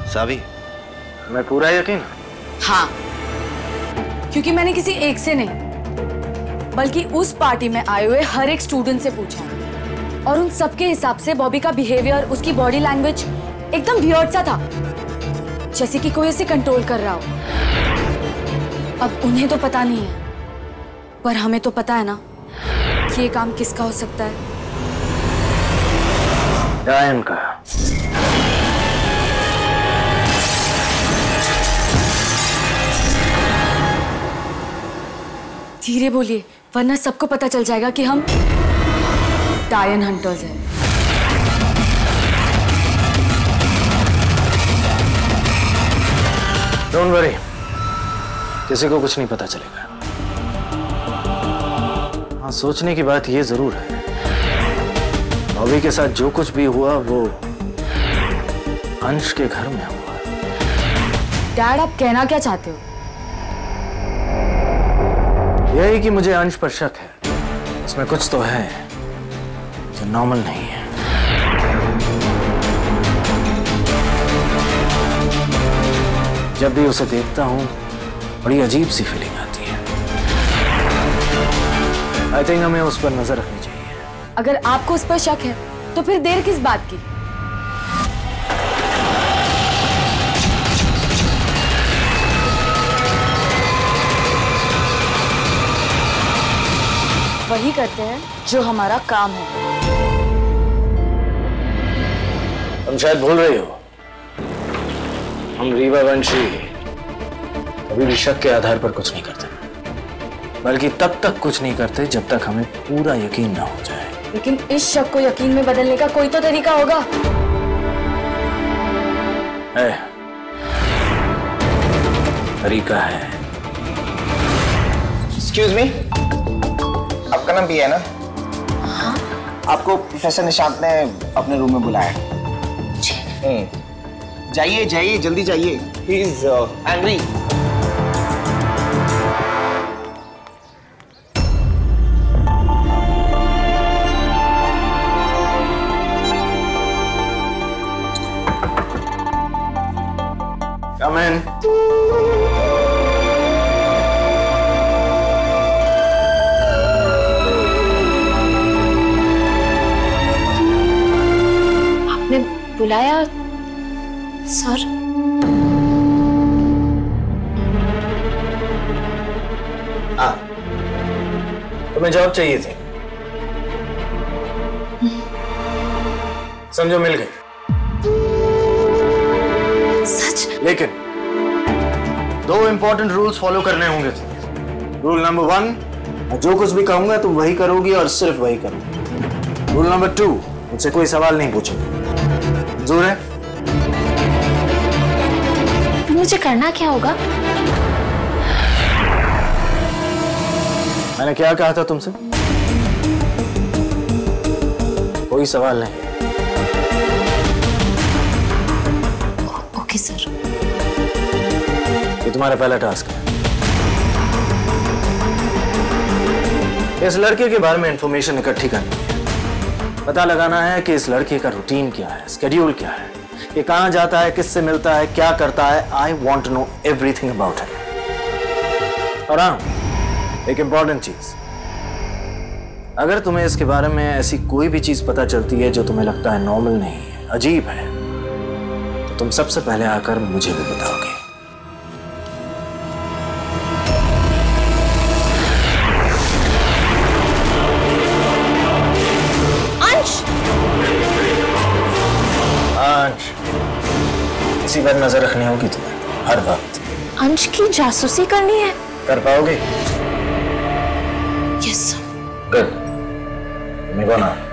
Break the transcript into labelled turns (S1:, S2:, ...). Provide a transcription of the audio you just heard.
S1: सावी, मैं पूरा यकीन?
S2: हाँ, क्योंकि मैंने किसी एक से नहीं बल्कि उस पार्टी में आए हुए हर एक स्टूडेंट से पूछा और उन सबके हिसाब से बॉबी का बिहेवियर, उसकी बॉडी लैंग्वेज एकदम वियर्ड सा था, जैसे कि कोई उसे कंट्रोल कर रहा हो। अब उन्हें तो पता नहीं है, पर हमें तो पता है ना कि ये काम किसका हो सकता है।
S1: डायन का।
S2: धीरे बोलिए, वरना सबको पता चल जाएगा कि हम डायन हंटर्स हैं।
S1: डोंट वरी, किसी को कुछ नहीं पता चलेगा। हाँ, सोचने की बात ये जरूर है, बॉबी के साथ जो कुछ भी हुआ वो अंश के घर में हुआ।
S2: डैड, आप कहना क्या चाहते हो?
S1: यही कि मुझे अंश पर शक है, उसमें कुछ तो है जो नॉर्मल नहीं है। जब भी उसे देखता हूं बड़ी अजीब सी फीलिंग आती है। आई थिंक हमें उस पर नजर रखनी चाहिए।
S2: अगर आपको उस पर शक है तो फिर देर किस बात की? वही करते हैं जो हमारा काम है।
S1: तुम शायद भूल रही हो, हम रीवा वंशी कभी भी शक के आधार पर कुछ नहीं करते, बल्कि तब तक कुछ नहीं करते जब तक हमें पूरा यकीन ना हो जाए।
S2: लेकिन इस शक को यकीन में बदलने का कोई तो तरीका होगा।
S1: तरीका है।
S3: एक्सक्यूज मी, आपका नाम भी है ना?
S2: हाँ?
S3: आपको प्रोफेसर निशांत ने अपने रूम में बुलाया। जाइए जाइए, जल्दी जाइए। He is angry.
S1: Come in.
S4: आपने बुलाया सर?
S1: हाँ, तुम्हें जॉब चाहिए थी, समझो मिल गई।
S4: सच?
S1: लेकिन 2 इंपॉर्टेंट रूल्स फॉलो करने होंगे तुम्हें। रूल नंबर 1, जो कुछ भी कहूंगा तुम वही करोगी और सिर्फ वही करोगी। रूल नंबर 2, मुझसे कोई सवाल नहीं पूछोगे। मंजूर है?
S4: मुझे करना क्या होगा?
S1: मैंने क्या कहा था तुमसे? कोई सवाल नहीं।
S4: Okay sir.
S1: ये तुम्हारा पहला टास्क है। इस लड़के के बारे में इंफॉर्मेशन इकट्ठी करनी है। पता लगाना है कि इस लड़के का रूटीन क्या है, स्केड्यूल क्या है, ये कहां जाता है, किससे मिलता है, क्या करता है। I want to know everything about him. और हाँ, एक इंपॉर्टेंट चीज, अगर तुम्हें इसके बारे में ऐसी कोई भी चीज पता चलती है जो तुम्हें लगता है नॉर्मल नहीं है, अजीब है, तो तुम सबसे पहले आकर मुझे भी बताओगे। अंश, इसी पर नजर रखनी होगी तुम्हें हर वक्त।
S4: अंश की जासूसी करनी है?
S1: कर पाओगे?
S4: यस।
S1: गुड। मेरे को ना